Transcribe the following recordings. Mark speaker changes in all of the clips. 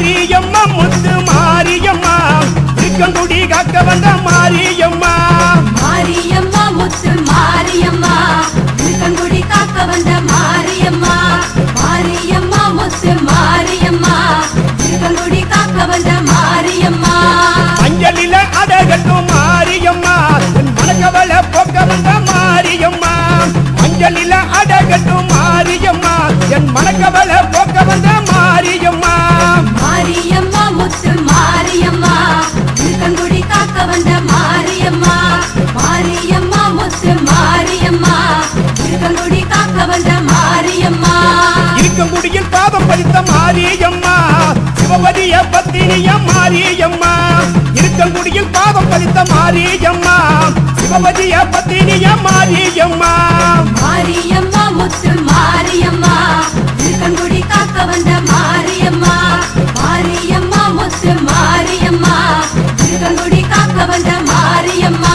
Speaker 1: மாரியம்மா முத்து மாரியம்மா இருக்கங்குடி காக்க வந்த மாரியம்மா
Speaker 2: மாரியம்மா முத்து மாரியம்மா இருக்கங்குடி காக்க வந்த மாரியம்மா மாரியம்மா முத்து மாரியம்மா இருக்கங்குடி காக்க வந்த மாரியம்மா
Speaker 1: அஞ்சலில அடகட்டும் மாரியம்மா மனக்கவலை போக்க வந்த மாரியம்மா அஞ்சலில அடகட்டும் மாரியம்மா என் மனக்கவலை போக்க வந்த மாரியம்மா
Speaker 2: மாரியம்மா முத்து மாரியம்மா இருக்கங்குடி காக்க வந்த மாரியம்மா மாரியம்மா முத்து மாரியம்மா இருக்கங்குடி காக்க வந்த மாரியம்மா
Speaker 1: இருக்கங்குடியில் பாதம் பதித்த மாரியம்மா சிவபதிய பத்தினிய மாரியம்மா இருக்கங்குடியில் பாதம் பதித்த மாரியம்மா சிவபதிய பத்தினிய மாரியம்மா
Speaker 2: மாரியம்மா முத்து மாரியம்மா இருக்கங்குடி காக்க வந்த மாரியம்மா மாரியம்மா முத்து மாரியம்மா இருக்கங்குடி காக்க வந்த மாரியம்மா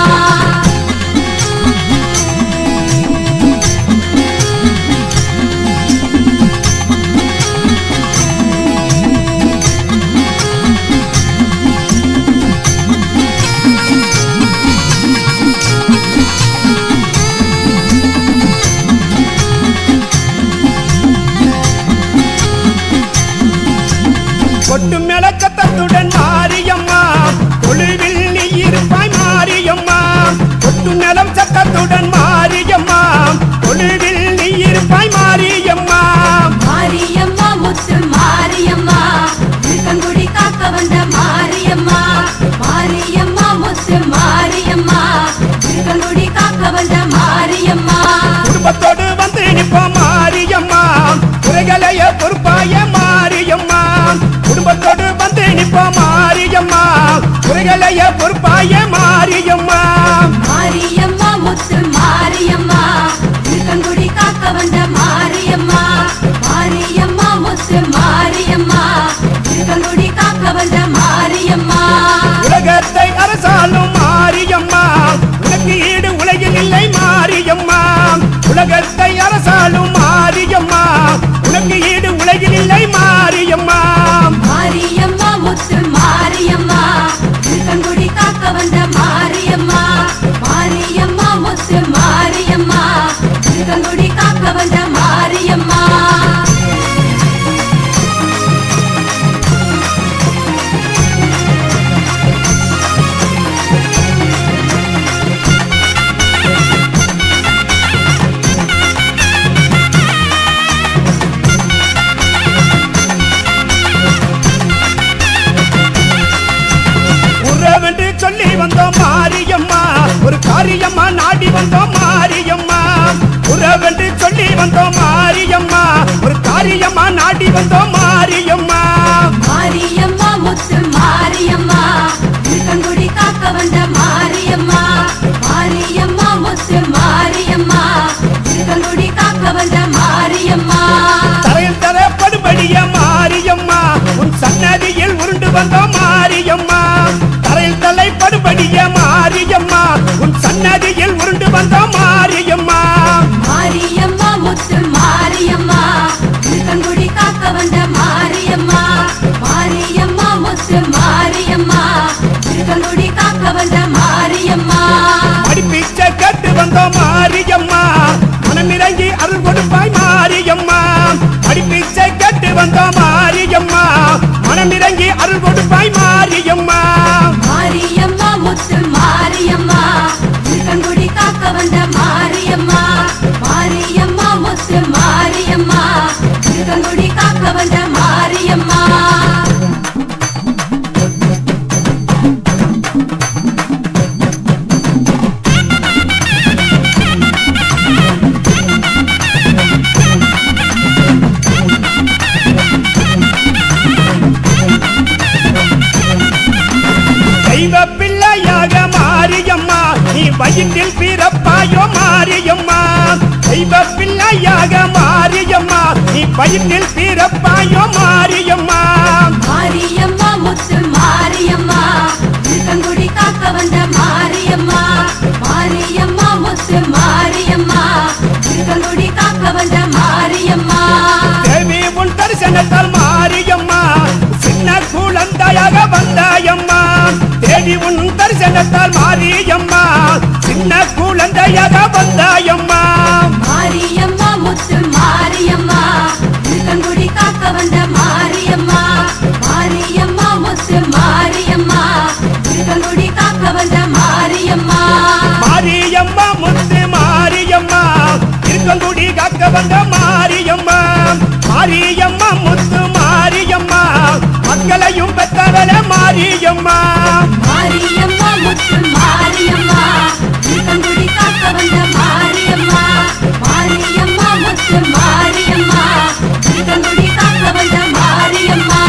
Speaker 1: கொட்டு மேலக்கத்தத்துடன் மாரியம்மா தொழுவில் நீ இருப்பாய் மாரியம்மா கொட்டு நிலம் சத்தத்துடன் மாரியம்மா தொழுவில் நீ இருப்பாய் மாரியம்மா
Speaker 2: மாரியம்மா முத்து மாரியம்மா இருக்கங்குடி காக்க வந்த மாரியம்மா மாரியம்மா முத்து மாரியம்மா இருக்கங்குடி காக்க வந்த மாரியம்மா
Speaker 1: குடும்பத்தோடு வந்து நிற்போம் மாரியம்மா குறைகளைய பொறுப்பாய மாரியம்மா குடும்பத்தோடு வந்து நிற்போம் மாரியம்மா குறைகளைய பொறுப்பாய மாரியம்மா
Speaker 2: மாரியம்மா முத்து மாரியம்மா இருக்கங்குடி காக்க வந்த மாரியம்மா மாரியம்மா முத்து மாரியம்மா இருக்கங்குடி காக்க வந்த மாரியம்மா
Speaker 1: உலகத்தை அரசாலும் மாரியம்மா உனக்கு ஈடு உலகில் இல்லை மாரியம்மா உலகத்தை அரசாலும் மாரியம்மா உனக்கு ஈடு உலகில் இல்லை மாரியம்மா
Speaker 2: மாரியம்மா முத்து மாரியம்மா இருக்கங்குடி காக்க வந்த மாரியம்மா மாரியம்மா முத்து மாரியம்மா இருக்கங்குடி காக்க வந்த மாரியம்மா
Speaker 1: உறவென்று சொல்லி வந்தோம் மாரியம்மா ஒரு காரியம்மா நாடி வந்தோம் மாரியம்மா உறவென்று சொல்லி வந்தோம் மாரியம்மா ஒரு காரியம்மா நாடி வந்தோம் மாரியம்மா
Speaker 2: மாரியம்மா முத்து மாரியம்மா இருக்கங்குடி காக்க வந்த மாரியம்மா மாரியம்மா முத்து மாரியம்மா இருக்கங்குடி காக்க வந்த மாரியம்மா
Speaker 1: தரையில் தரப்படும்படிய மாரியம்மா உன் சன்னதியில் உருண்டு வந்தோம் மாரியம்மா தரையில் தலைப்படும்படிய மாரியம்மா உன் சன்னதியில் உருண்டு வந்தோம் மாரியம்மா
Speaker 2: மாரியம்மா முத்து மாரியம்மா இருக்கங்குடி காக்க வந்த மாரியம்மா மாரியம்மா முத்து மாரியம்மா இருக்கங்குடி காக்க வந்த மாரியம்மா
Speaker 1: படிப்பிச்சை கேட்டு வந்தோம் மாரியம்மா மனமிறங்கி அருள் கொடுப்பாய் மாரியம்மா படிப்பிச்சை கேட்டு வந்தோம் மாரியம்மா மனமிறங்கி அருள் கொடுப்பாய் மாரியம்மா
Speaker 2: மாரியம்மா முத்து மாரியம்மா இருக்கங்குடி காக்க வந்த மாரியம்மா மாரியம்மா முத்து மாரியம்மா இருக்கங்குடி காக்க வந்த மாரியம்மா
Speaker 1: தெய்வ பிள்ளையாக மாரியம்மா நீ வயிற்றில் பிறப்பாயோ மாரியம்மா தெய்வ பிள்ளையாக மாரியம்மா நீ வயிற்றில் பிறப்பாயோ மாரியம்மா
Speaker 2: மாரியம்மா முத்து மாரியம்மா இருக்கங்குடி காக்க வந்த மாரியம்மா மாரியம்மா முத்து மாரியம்மா இருக்கங்குடி காக்க வந்த மாரியம்மா
Speaker 1: தேவி உன் தரிசனத்தால் மாரியம்மா சின்ன குழந்தையாக வந்தாயம்மா தேடி உன் தரிசனத்தால் மாரியம்மா சின்ன குழந்தையாக வந்தாயம்மா
Speaker 2: மாரியம்மா முத்து மாரியம்மா திருக்கங்குடி காக்க வந்த மாரியம்மா மாரியம்மா முத்து மாரியம்மா திருக்கங்குடி காக்க வந்த மாரியம்மா
Speaker 1: மாரியம்மா முத்து மாரியம்மா திருக்கங்குடி காக்க வந்த மாரியம்மா மாரியம்மா முத்து மாரியம்மா மக்களையும் பெற்றவள மாரியம்மா
Speaker 2: மாரியம்மா முத்து மாரியம்மா திருக்கங்குடி காக்க வந்த மாரியம்மா மாரியம்மா முத்து மாரியம்மா திருக்கங்குடி காக்க வந்த மாரியம்மா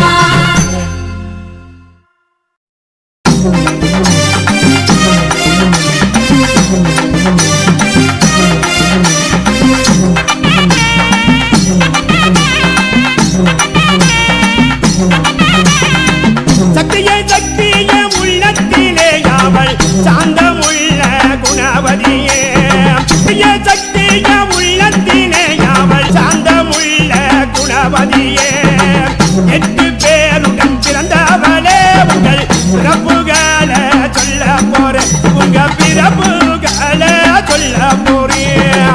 Speaker 1: சக்தியே சக்தியே உள்ளத்திலே அவள் சாந்தமுள்ள குணவதியே சக்தியே சக்தியே உள்ளத்திலே அவள் சாந்தமுள்ள குணவதியே 8 பேருடன் பிறந்தவளே உங்கள் பிறப்புகளை சொல்ல போறேன் உங்க பிறப்புகளை சொல்ல போறேன்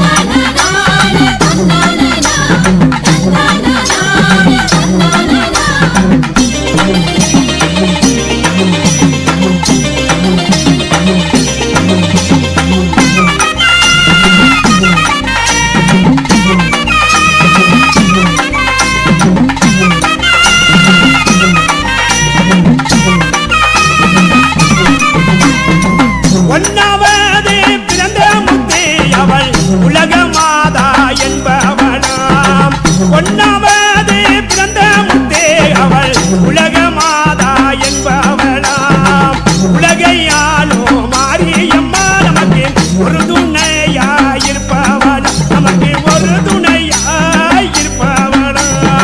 Speaker 1: ஒன்னாவது பிறந்த முத்தே அவள் உலக மாதா என்பவளாம் ஒன்னாவது பிறந்த முத்தே அவள் உலக மாதா என்பவளாம் உலகையாலோ மாரியம்மா நமக்கு ஒரு துணையாயிருப்பவளா நமக்கு ஒரு துணையாயிருப்பவளா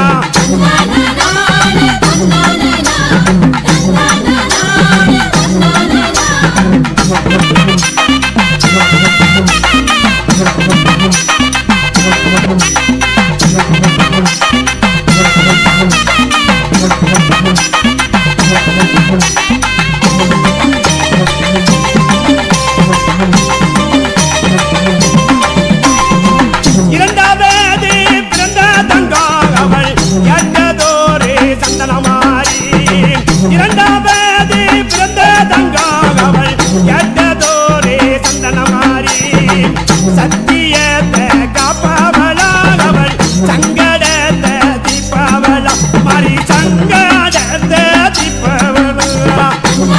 Speaker 1: இரண்டாவது பிறந்த தங்கா அவள் எட்டதோரே சந்தனமாரி இரண்டாவது பிறந்த தங்கா அவள் எட்டதோரே சந்தனமாரி சத்தியத்தை காப்பவளாக அவள் சங்கடத்தை தீப்பவளா மாறி சங்கடத்தை தீப்பவளா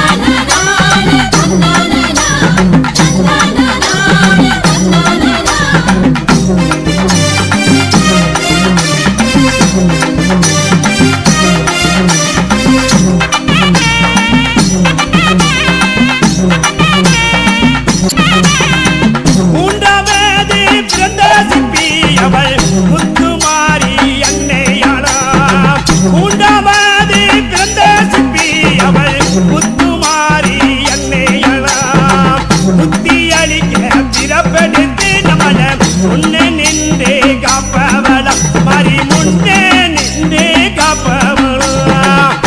Speaker 1: மூன்றாவது பிறந்த சிப்பி அவள் முத்துமாரி அன்னையாளா மூன்றாவது பிறந்த சிப்பி அவள் முத்துமாரி அன்னையாளா புத்தி அளிக்க பிறப்பெடுத்து நம்மள முன்னே நின்று காப்பவளா மாறி முன்னே நின்று காப்பவளா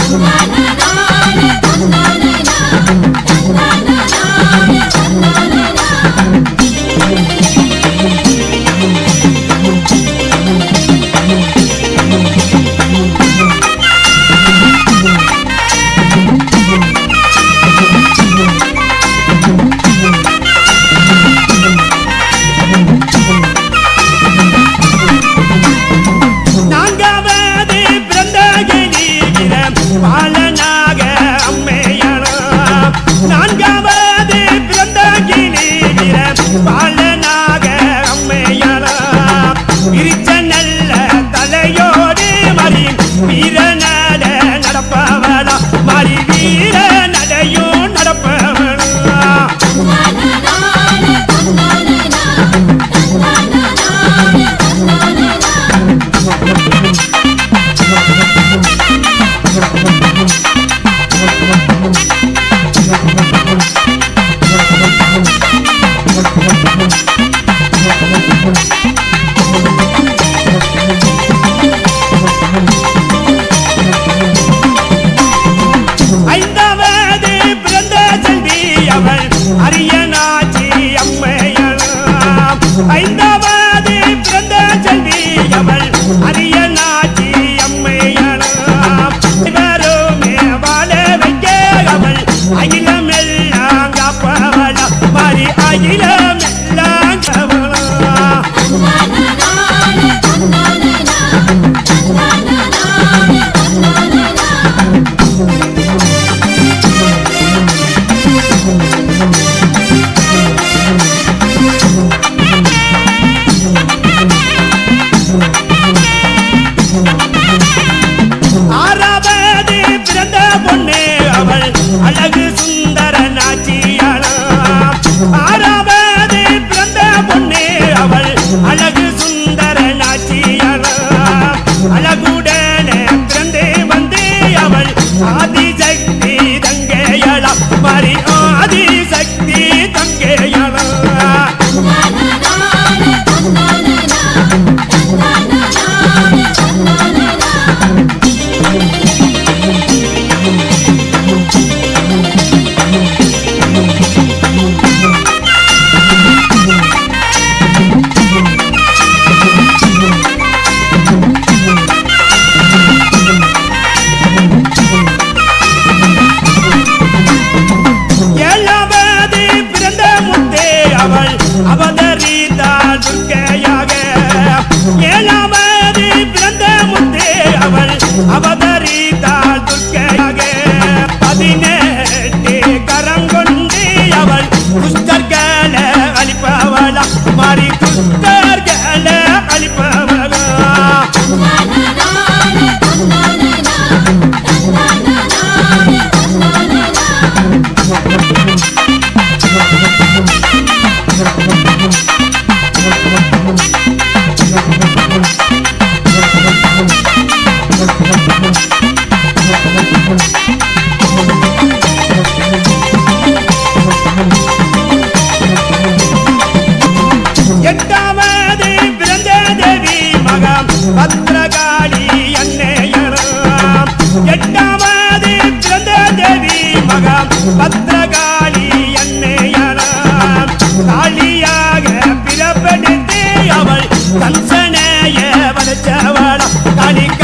Speaker 1: நான்காவது பிறந்த கிரிகிற பாலனாக அம்மையாளா நான்காவது பிறந்த கிரிகிற பாலனாக அம்மையாளா பிரிச்ச நல்ல தலையோடு மறி வீர நட நடப்பவளா மறி வீர நடையும் நடப்பவளா நாச்சி அம்மையளாம் ஐந்தாவது பிறந்த செல்வி அவள் அரிய நாச்சி அம்மையளாம் இவருமே வாழ வைக்க அவள் அகிலமெல்லாம் காப்பவளா மாறி அகிலமெல்லாம் காவலா ஆறாவது பிறந்த பொண்ணு அவள் அழகு சுந்தர நாச்சியாளாம் ஆறாவது பிறந்த பொண்ணு அவள் அழகு சுந்தர நாச்சியாளாம் அழகுடனே பிறந்து வந்து அவள் ஆதிசக்தி தங்கையளாம் மாறி ஆதிசக்தி தங்கையளாம் ஏழாவது பிறந்த முத்தே அவள் அவதரித்தாள் துர்க்கையாக ஏழாவது பிறந்த முத்தே அவள் அவதரித்தாள் துர்க்கையாக 18 கரம் கொண்டு அவள் குஷ்டர்களை அழிப்பவளா மாறி குஷ்டர்களை அழிப்பவளா எட்டாவது பிறந்த தேவி மகம் பத்ரகாளி அன்னையளாம் எட்டாவது பிறந்த தேவி மகம் பத்ரகாளி அன்னையளாம் காளியாக பிறப்பெடுத்து அவள் கம்சனைய வளர்ச்சவளா காளி